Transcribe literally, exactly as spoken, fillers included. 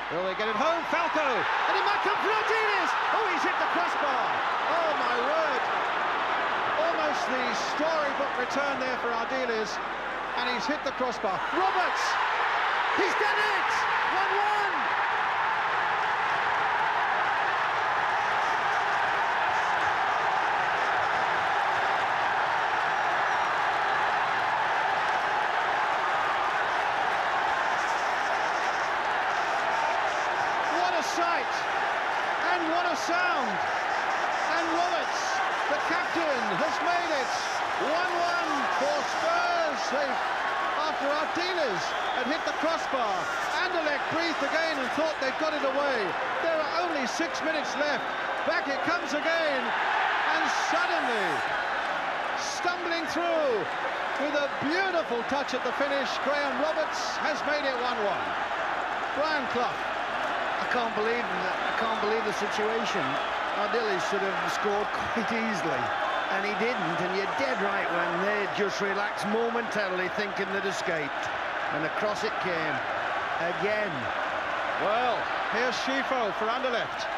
Will they get it home? Falco! And it might come for Ardiles! Oh, he's hit the crossbar! Oh, my word! Almost the storybook return there for Ardiles, and he's hit the crossbar. Roberts! He's done it! one one! Sight and what a sound, and Roberts, the captain, has made it one one for Spurs. They, after Ardiles had hit the crossbar, Anderlecht breathed again and thought they'd got it away. There are only six minutes left. Back it comes again, and suddenly, stumbling through with a beautiful touch at the finish, Graham Roberts has made it one one. Brian Clough. I can't believe that. I can't believe the situation. Ardiles should have scored quite easily, and he didn't. And you're dead right when they just relaxed momentarily, thinking they'd escaped, and across it came again. Well, here's Schifo for Anderlecht.